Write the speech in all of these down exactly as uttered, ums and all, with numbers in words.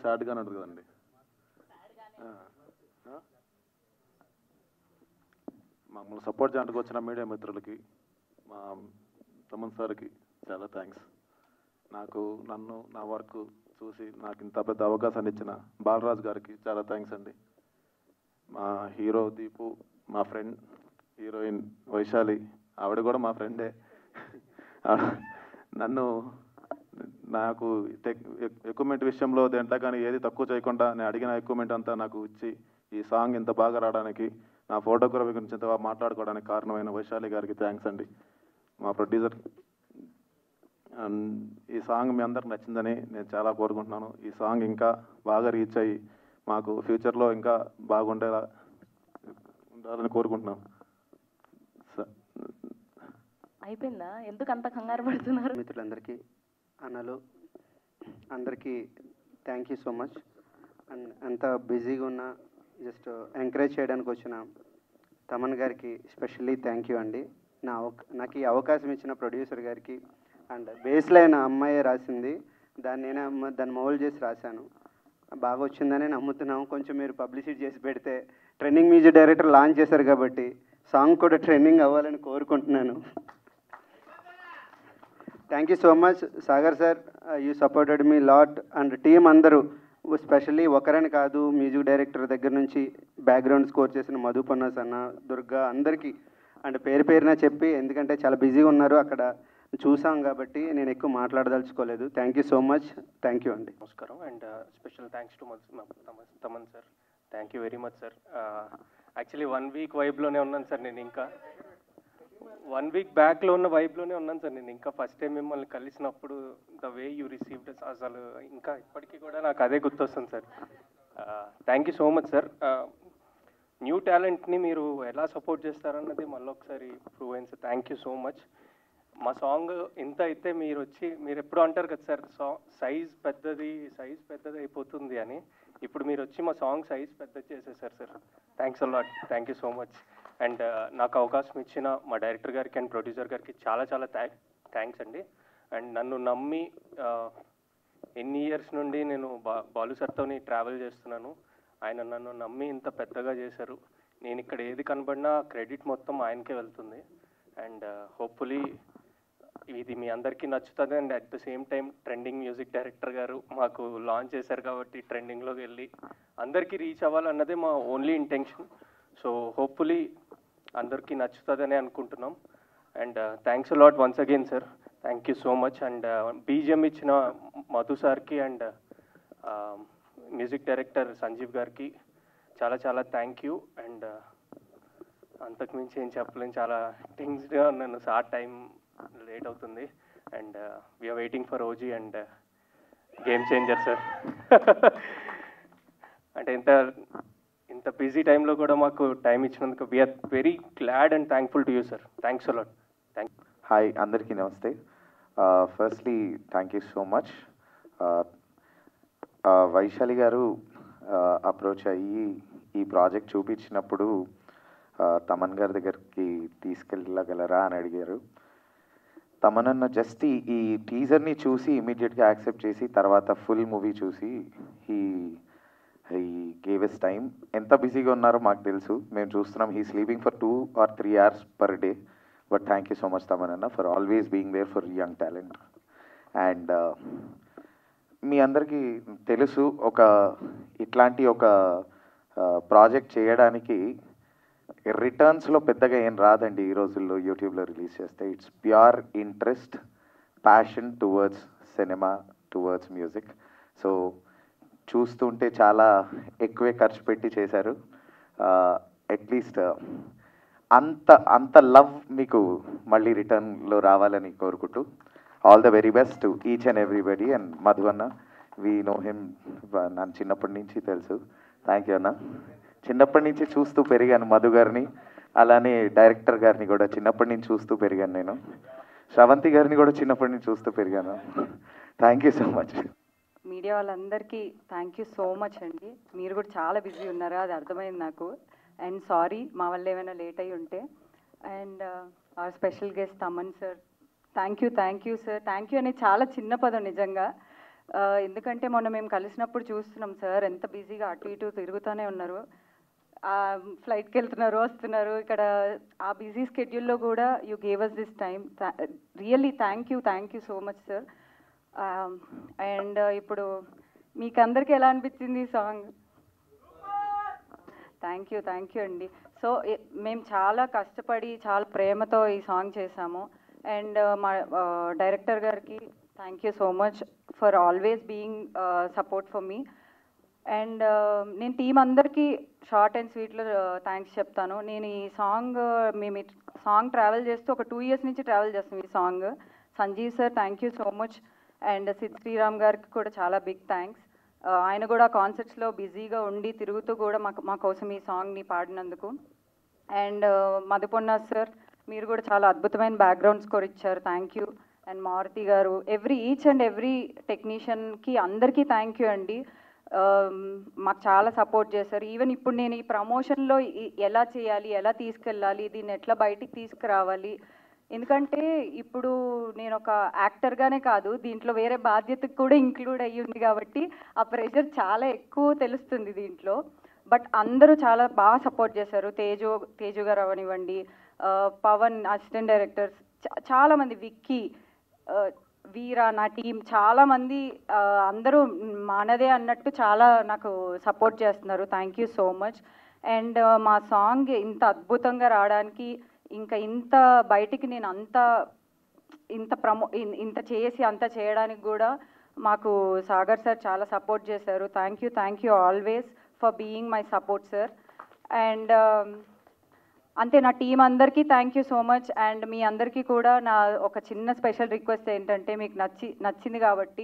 సాడ్గానే ఉంటుంది కదండి. మమ్మల్ని సపోర్ట్ చేయడానికి వచ్చిన మీడియా మిత్రులకి, మా తమన్ సార్కి చాలా థ్యాంక్స్. నాకు నన్ను నా వర్క్ చూసి నాకు ఇంత పెద్ద అవకాశాన్ని ఇచ్చిన బాలరాజ్ గారికి చాలా థ్యాంక్స్ అండి. మా హీరో దీపు, మా ఫ్రెండ్ హీరోయిన్ వైశాలి, ఆవిడ కూడా మా ఫ్రెండే. నన్ను నాకు ఎక్విప్మెంట్ విషయంలో దేంట్లో కానీ ఏది తక్కువ చేయకుండా నేను అడిగిన ఎక్విప్మెంట్ అంతా నాకు ఇచ్చి ఈ సాంగ్ ఇంత బాగా రావడానికి, నా ఫోటోగ్రఫీ గురించి ఇంత బాగా మాట్లాడుకోవడానికి కారణమైన వైశాలి గారికి థ్యాంక్స్ అండి. మా ప్రొడ్యూసర్, ఈ సాంగ్ మీ అందరికి నచ్చిందని నేను చాలా కోరుకుంటున్నాను. ఈ సాంగ్ ఇంకా బాగా రీచ్ అయ్యి మాకు ఫ్యూచర్లో ఇంకా బాగుండేలా ఉండాలని కోరుకుంటున్నాను. అయిపోయిందా? ఎందుకు అంత కంగారు పడుతున్నారు? మిత్రులందరికీ, అన్నలు అందరికీ thank you so much. And అంత బిజీగా ఉన్న జస్ట్ ఎంకరేజ్ చేయడానికి వచ్చిన తమన్ గారికి స్పెషల్లీ థ్యాంక్ యూ అండి. నా నాకు ఈ అవకాశం ఇచ్చిన ప్రొడ్యూసర్ గారికి. అండ్ బేస్ లైన్ అమ్మాయి రాసింది, దాన్ని నేనే దాన్ని మౌల్డ్ చేసి రాశాను. బాగా వచ్చిందని నమ్ముతున్నాం. కొంచెం మీరు పబ్లిసిటీ చేసి పెడితే, ట్రెండింగ్ మ్యూజిక్ డైరెక్టర్ లాంచ్ చేశారు కాబట్టి సాంగ్ కూడా ట్రెండింగ్ అవ్వాలని కోరుకుంటున్నాను. Thank you so much Sagar sir, you supported me lot. And team అందరూ, స్పెషల్లీ ఒకరని కాదు, మ్యూజిక్ డైరెక్టర్ దగ్గర నుంచి బ్యాక్గ్రౌండ్ స్కోర్ చేసిన మధుపన్నస్ అన్న, దుర్గా, అందరికీ అండ్ పేరు పేరున చెప్పి, ఎందుకంటే చాలా బిజీగా ఉన్నారు అక్కడ చూసాం కాబట్టి నేను ఎక్కువ మాట్లాడదలుచుకోలేదు. Thank you so much. Thank you అండి. నమస్కారం. And special thanks to Thaman sir. Thank you very much sir. Actually one week వైబ్లోనే ఉన్నాను సార్. నేను ఇంకా వన్ వీక్ బ్యాక్లో ఉన్న వైబ్లోనే ఉన్నాను సార్. నేను ఇంకా ఫస్ట్ టైం మిమ్మల్ని కలిసినప్పుడు ద వే యూ రిసీవ్డ్ అసలు ఇంకా ఇప్పటికీ కూడా నాకు అదే గుర్తొస్తుంది sir. Thank you so much sir. New టాలెంట్ని మీరు ఎలా సపోర్ట్ చేస్తారన్నది మళ్ళీ ఒకసారి ప్రూవ్ అయింది sir. Thank you so much. మా సాంగ్ ఇంత అయితే మీరు వచ్చి, మీరు ఎప్పుడు అంటారు కదా సార్, సా సైజ్ పెద్దది సైజ్ పెద్దది అయిపోతుంది అని, ఇప్పుడు మీరు వచ్చి మా సాంగ్ సైజ్ పెద్దది చేసేసారు sir. Thanks a lot. Thank you so much. And నాకు అవకాశం ఇచ్చిన మా డైరెక్టర్ గారికి అండ్ ప్రొడ్యూసర్ గారికి చాలా చాలా థ్యాంక్ థ్యాంక్స్ అండి. అండ్ నన్ను నమ్మి ఎన్ని ఇయర్స్ నుండి నేను బా బాలు సార్తోని ట్రావెల్ చేస్తున్నాను. ఆయన నన్ను నమ్మి ఇంత పెద్దగా చేశారు. నేను ఇక్కడ ఏది కనబడినా క్రెడిట్ మొత్తం ఆయనకే వెళ్తుంది. అండ్ హోప్ఫుల్లీ ఇది మీ అందరికీ నచ్చుతుంది. And at the same time trending music director గారు మాకు లాంచ్ చేశారు కాబట్టి ట్రెండింగ్లోకి వెళ్ళి అందరికీ రీచ్ అవ్వాలన్నదే మా ఓన్లీ ఇంటెన్షన్. సో హోప్ఫుల్లీ అందరికీ నచ్చుతుందని అనుకుంటున్నాం. And thanks a lot once again sir. Thank you so much. And BGM ఇచ్చిన మధు సార్కి అండ్ మ్యూజిక్ డైరెక్టర్ సంజీవ్ గారికి చాలా చాలా థ్యాంక్ యూ. అండ్ అంతకుమించి ఏం చెప్పలేను, చాలా థింగ్స్గా ఉన్నాను సార్. టైం లేట్ అవుతుంది. And we are waiting for OG and game changer sir. అంటే ఇంత ఇంత బిజీ టైంలో కూడా మాకు టైం ఇచ్చినందుకు we are very glad and thankful to you sir. Thanks a lot. Thank hi, అందరికీ నమస్తే. Firstly thank you so much. Vaishali గారు అప్రోచ్ అయ్యి ఈ ప్రాజెక్ట్ చూపించినప్పుడు తమన్ గారి దగ్గరికి తీసుకెళ్ళగలరా అని అడిగారు. తమనన్న జస్ట్ ఈ టీజర్ని చూసి ఇమీడియట్గా యాక్సెప్ట్ చేసి తర్వాత ఫుల్ మూవీ చూసి he he gave us time. ఎంత బిజీగా ఉన్నారో మాకు తెలుసు, మేము చూస్తున్నాం. He sleeping for two or three hours per day. But thank you so much తమనన్న for always being there for young talent. And మీ అందరికీ తెలుసు, ఒక ఇట్లాంటి ఒక ప్రాజెక్ట్ చేయడానికి రిటర్న్స్లో పెద్దగా ఏం రాదండి ఈ రోజుల్లో. యూట్యూబ్లో రిలీజ్ చేస్తే it's pure interest, passion towards cinema, towards music. So చూస్తుంటే చాలా ఎక్కువే ఖర్చు పెట్టి చేశారు. అట్లీస్ట్ అంత అంత లవ్ మీకు మళ్ళీ రిటర్న్లో రావాలని కోరుకుంటూ all the very best to each and everybody. And Madhu అన్న, వీ నో హిమ్, నన్ను చిన్నప్పటి నుంచి తెలుసు. థ్యాంక్ యూ అన్న. చిన్నప్పటి నుంచి చూస్తూ పెరిగాను మధు గారిని, అలానే డైరెక్టర్ గారిని కూడా చిన్నప్పటి నుంచి చూస్తూ పెరిగాను నేను. శ్రవంతి గారిని కూడా చిన్నప్పటి నుంచి చూస్తూ పెరిగాను. Thank you so much. Media వాళ్ళందరికీ థ్యాంక్ యూ సో మచ్ అండి. మీరు కూడా చాలా బిజీ ఉన్నారు, అది అర్థమైంది నాకు. అండ్ సారీ మా వల్ల ఏమైనా లేట్ అయ్యి ఉంటే. And our special guest Thaman sir, thank you thank you sir. Thank you అనేది చాలా చిన్న పదం నిజంగా. ఎందుకంటే మొన్న మేము కలిసినప్పుడు చూస్తున్నాం సార్ ఎంత బిజీగా అటు ఇటు తిరుగుతూనే ఉన్నారు. ఫ్లైట్కి వెళ్తున్నారు, వస్తున్నారు. ఇక్కడ ఆ బిజీ స్కెడ్యూల్లో కూడా you gave us this time. Really thank you thank you so much sir. And ఇప్పుడు మీకు అందరికీ ఎలా అనిపించింది ఈ song? Thank you thank you అండి. సో మేము చాలా కష్టపడి చాలా ప్రేమతో ఈ సాంగ్ చేశాము. అండ్ మా డైరెక్టర్ గారికి thank you so much for always being support for me. And నేను టీం అందరికీ షార్ట్ అండ్ స్వీట్లో థ్యాంక్స్ చెప్తాను. నేను ఈ సాంగ్ మేము సాంగ్ ట్రావెల్ చేస్తూ ఒక టూ ఇయర్స్ నుంచి ట్రావెల్ చేస్తాం ఈ song. Sanjeev sir thank you so much. And Sid Sriram గారికి కూడా చాలా బిగ్ థ్యాంక్స్. ఆయన కూడా కాన్సర్ట్స్లో బిజీగా ఉండి తిరుగుతూ కూడా మాకు మా కోసం ఈ సాంగ్ని పాడినందుకు. అండ్ మధుపొన్న సార్ మీరు కూడా చాలా అద్భుతమైన బ్యాక్గ్రౌండ్ స్కోర్ ఇచ్చారు, థ్యాంక్ యూ. అండ్ మారుతి గారు, ఎవ్రీ ఈచ్ అండ్ ఎవ్రీ టెక్నీషియన్కి అందరికీ థ్యాంక్ యూ అండి. మాకు చాలా సపోర్ట్ చేశారు. ఈవెన్ ఇప్పుడు నేను ఈ ప్రమోషన్లో ఎలా చేయాలి, ఎలా తీసుకెళ్ళాలి, దీన్ని ఎట్లా బయటికి తీసుకురావాలి, ఎందుకంటే ఇప్పుడు నేను ఒక యాక్టర్గానే కాదు దీంట్లో వేరే బాధ్యతకు కూడా ఇంక్లూడ్ అయ్యి ఉంది కాబట్టి ఆ ప్రెషర్ చాలా ఎక్కువ తెలుస్తుంది దీంట్లో. బట్ అందరూ చాలా బాగా సపోర్ట్ చేశారు. తేజు తేజు గారు అవనివ్వండి, పవన్ అసిస్టెంట్ డైరెక్టర్స్, చాలామంది, విక్కీ, వీరా, నా టీం చాలామంది అందరూ మనదే అన్నట్టు చాలా నాకు సపోర్ట్ చేస్తున్నారు. Thank you so much. And మా సాంగ్ ఇంత అద్భుతంగా రావడానికి, ఇంకా ఇంత బయటికి నేను అంత ఇంత ప్రమో ఇంత చేసి అంత చేయడానికి కూడా మాకు సాగర్ సార్ చాలా సపోర్ట్ చేశారు. Thank you thank you always for being my support sir. And అంతే, నా టీం అందరికీ thank you so much. And మీ అందరికీ కూడా నా ఒక చిన్న స్పెషల్ రిక్వెస్ట్ ఏంటంటే, మీకు నచ్చి నచ్చింది కాబట్టి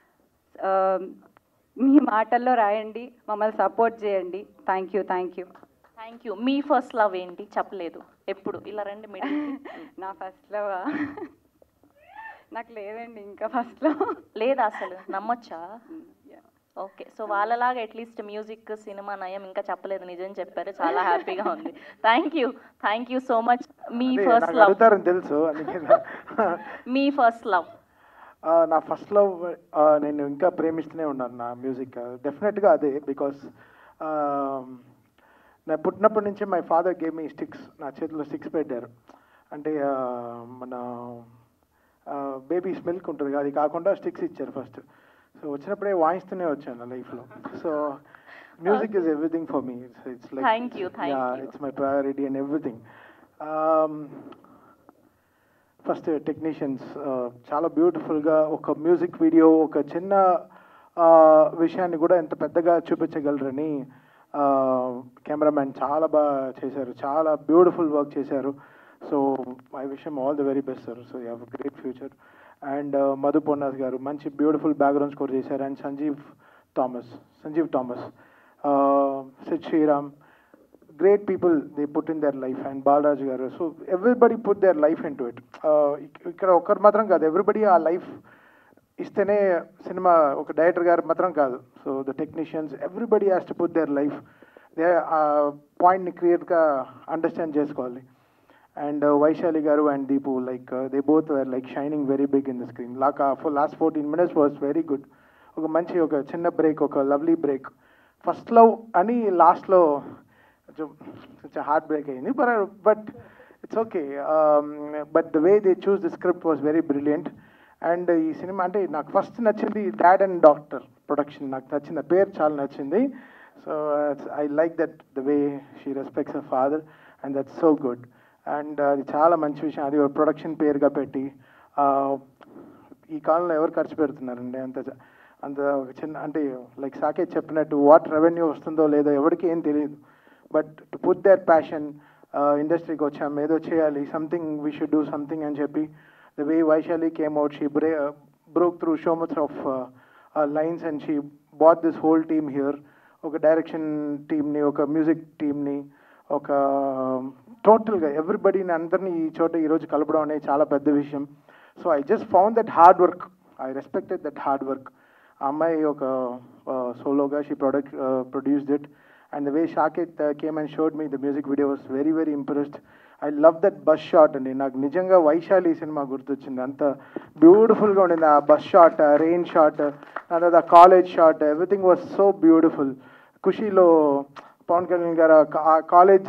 మీ మాటల్లో రాయండి, మమ్మల్ని సపోర్ట్ చేయండి. Thank you thank you thank you. మీ ఫస్ట్ లవ్ ఏంటి చెప్పలేదు ఎప్పుడు? ఇలా రండి మిడిల్. నా ఫస్ట్ లవ్ నాకు లేదండి ఇంకా ఫస్ట్ లవ్ లేదా అసలు, నమ్మొచ్చా? ఓకే, సో వాళ్ళలాగా అట్లీస్ట్ మ్యూజిక్, సినిమా నయం ఇంకా చెప్పలేదు, నిజం చెప్పారు, చాలా హ్యాపీగా ఉంది. Thank you thank you so much. మీ ఫస్ట్ లవ్ తెలుసు. మీ ఫస్ట్ లవ్? నా ఫస్ట్ లవ్ నేను ఇంకా ప్రేమిస్తూనే ఉన్నాను నా మ్యూజిక్, డెఫినెట్గా అదే. బికాస్ నా పుట్టినప్పటి నుంచి my father gave me sticks, నా చేతిలో స్టిక్స్ పెట్టారు. అంటే మన బేబీస్ మిల్క్ ఉంటుంది, అది కాకుండా స్టిక్స్ ఇచ్చారు ఫస్ట్. సో వచ్చినప్పుడే వాయిస్తూనే వచ్చాను నా లైఫ్లో. So music is everything for me. It's like thank you thank you it's my priority and everything. First technicians చాలా బ్యూటిఫుల్గా ఒక మ్యూజిక్ వీడియో, ఒక చిన్న విషయాన్ని కూడా ఎంత పెద్దగా చూపించగలరని కెమెరామ్యాన్ చాలా బాగా చేశారు, చాలా బ్యూటిఫుల్ వర్క్ చేశారు. So I wish him all the very best sir. So you have a great future. And Madhu Ponnas గారు మంచి బ్యూటిఫుల్ బ్యాక్గ్రౌండ్ స్కోర్ చేశారు. And Sanjeev Thomas Sanjeev Thomas Sid Sriram, great people they put in their life, and Balraj garu, so everybody put their life into it. ikkada okkar matram kaadu, everybody aa life istene cinema oka director garu matram kaadu. So the technicians, everybody has to put their life, they uh, point ni create ga understand chesukovali. And uh, Vaishali garu and Deepu, like uh, they both were like shining very big in the screen. Like uh, for last fourteen minutes was very good. oka manchi oka chinna break, oka lovely break. First love ani last lo such a heartbreak ayindi, but but it's okay. Um, but the way they choose the script was very brilliant. And ee cinema ante నాకు first నచ్చింది dad and doctor production, నాకు నచ్చింది, ఆ పేరు చాలా నచ్చింది. So I like that the way she respects her father, and that's so good. And అది చాలా మంచి విషయం, అది ప్రొడక్షన్ పేరుగా పెట్టి. ఈ కాలంలో ఎవరు ఖర్చు పెడుతున్నారండి అంత అంత చిన్న, అంటే లైక్ సాకేత్ చెప్పినట్టు వాట్ రెవెన్యూ వస్తుందో లేదో ఎవరికి ఏం తెలియదు. But to put their passion, ఇండస్ట్రీకి వచ్చాము ఏదో చేయాలి, something we should do something అని చెప్పి, the way Vaishali came out, she బ్రే broke through so much of lines and she brought this whole team here. ఒక డైరెక్షన్ టీమ్ని, ఒక మ్యూజిక్ టీమ్ని, ఒక టోటల్గా ఎవ్రీబడీని అందరినీ ఈ చోట ఈరోజు కలపడం అనేది చాలా పెద్ద విషయం. So I just found that hard work, I respected that hard work. ఆ అమ్మాయి ఒక సోలోగా she product produced it, And the way Shakit uh, came and showed me the music video was very, very impressed. I love that bus shot అండి. నాకు నిజంగా Vaishali cinema గుర్తొచ్చింది. అంత బ్యూటిఫుల్గా ఉండింది ఆ బస్ షాట్, రెయిన్ షాట్, తర్వాత college shot, everything was so beautiful. ఖుషీలో పవన్ కళ్యాణ్ గారు ఆ కాలేజ్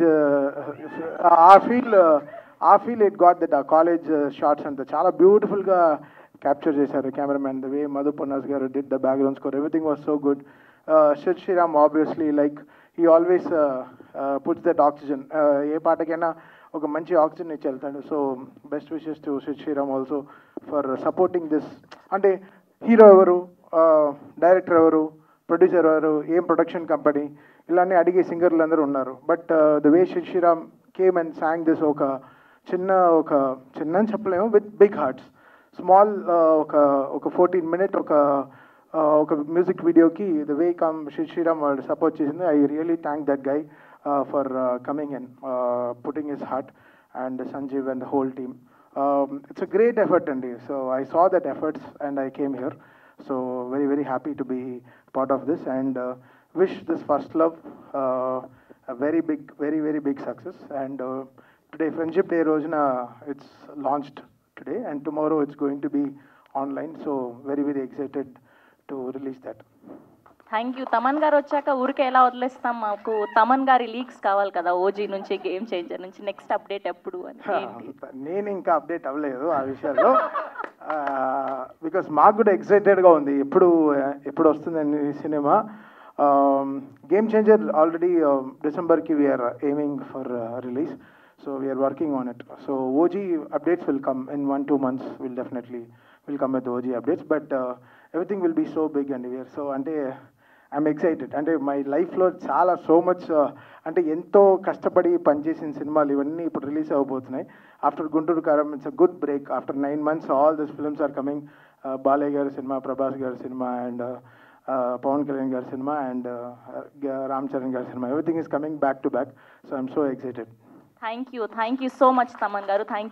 ఆ ఫీల్ ఆ ఫీల్ ఇట్ గాట్ దట్ ఆ కాలేజ్ షాట్స్ అంతా చాలా బ్యూటిఫుల్గా క్యాప్చర్ చేశారు cameraman. The way Madhu Ponnas గారు did the background score, everything was so good. Sid Sriram obviously like he always puts that oxygen, ఏ పాటకైనా ఒక మంచి ఆక్సిజన్ ఇచ్చి వెళ్తాడు. So best wishes to Sid Sriram also for supporting this. అంటే హీరో ఎవరు, డైరెక్టర్ ఎవరు, ప్రొడ్యూసర్ ఎవరు, ఏం ప్రొడక్షన్ కంపెనీ, ఇలానే అడిగే సింగర్లు అందరూ ఉన్నారు. But the way Sid Sriram came and song this, ఒక చిన్న ఒక చిన్న అని చెప్పలేము, విత్ బిగ్ హార్ట్స్, స్మాల్ ఒక ఒక ఫోర్టీన్ మినిట్ ఒక ఒక మ్యూజిక్ వీడియోకి the way come Sid Sriram వాళ్ళు సపోర్ట్ చేసింది. I really thank that guy for coming and putting his heart, and Sanjeev and the whole team. It's a great effort అండి. So I saw that efforts and I came here. So very very happy to be part of this and wish this first love a very big, very, very big success. And uh, today, Friendship Day రోజున it's launched today, and tomorrow it's going to be online. So very, very excited to release that. Thank you. Thaman గారు వచ్చాక ఊరికే ఎలా వదిలేస్తాం, మాకు తమన్ గారి leaks కావాలి కదా, ఓజీ నుంచి, గేమ్ చేంజర్ నుంచి, నెక్స్ట్ అప్డేట్ ఎప్పుడు అని. నేను ఇంకా అప్డేట్ అవ్వలేదు ఆ విషయాల్లో, బికాస్ మాకు కూడా ఎక్సైటెడ్గా ఉంది ఎప్పుడు ఎప్పుడు వస్తుందని సినిమా. Game Changer already uh, December ki we are aiming for uh, release, so we are working on it. So O G updates will come in one two months. We'll definitely will come with O G updates, but uh, everything will be so big and we are so ante I'm excited. అంటే my లైఫ్లో చాలా so much అంటే ఎంతో కష్టపడి పనిచేసిన సినిమాలు ఇవన్నీ ఇప్పుడు release అవ్వబోతున్నాయి. After Guntur Kaaram it's a good break. After nine months all this films are coming. Balayya గారి సినిమా, ప్రభాస్ గారి సినిమా, అండ్ పవన్ కళ్యాణ్ గారి సినిమా, అండ్ రామ్ చరణ్ గారి సినిమా, everything is coming back to back. So I'm so excited. Thank you thank you so much Thaman గారు. Thank you.